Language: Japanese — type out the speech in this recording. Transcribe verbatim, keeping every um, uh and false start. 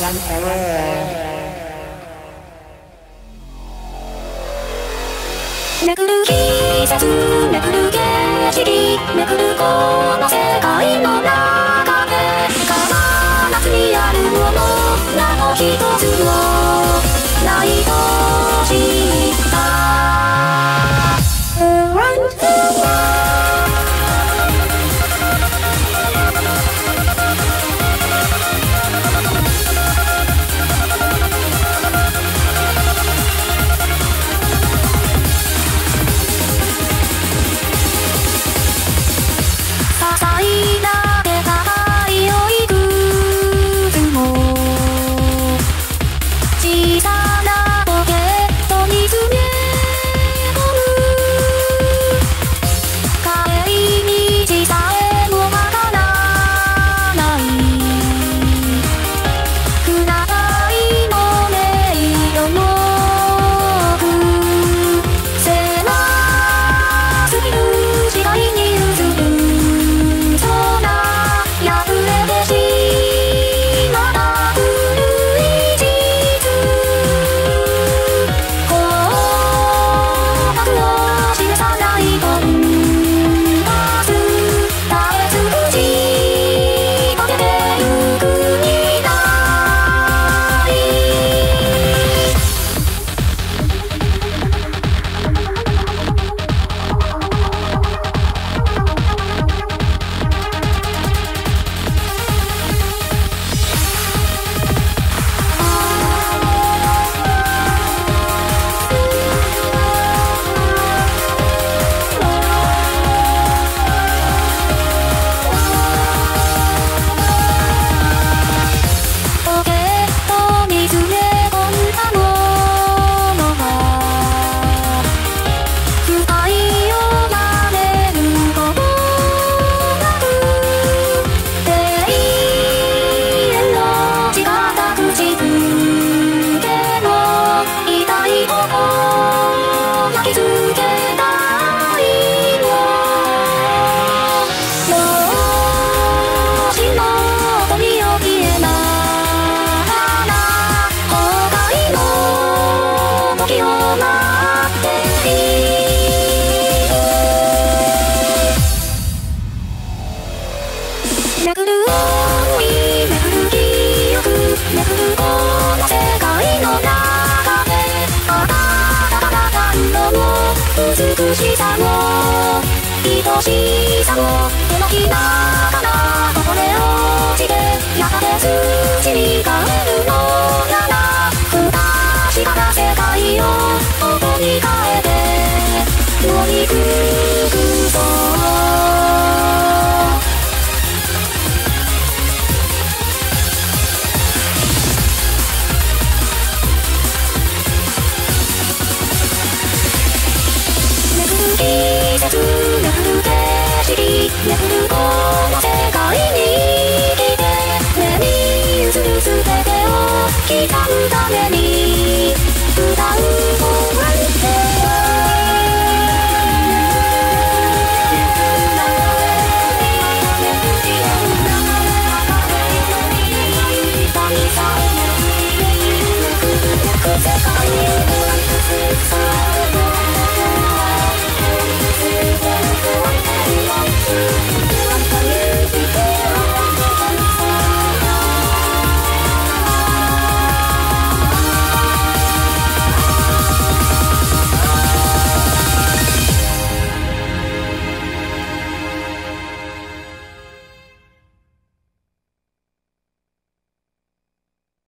めくる季節めくる景色めくるこの世界の中で必ずにあるものなど一つもないと知った。めくる想いめくる記憶めくるこの世界の中であなたが感動も美しさも愛しさも手のひらからこぼれ落ちてやがて土に変えるのなら不確かな世界を音に変えて乗りくぐそう。季節めくる景色めくるこの世界に来て目に映る全てを刻むために歌う応援世界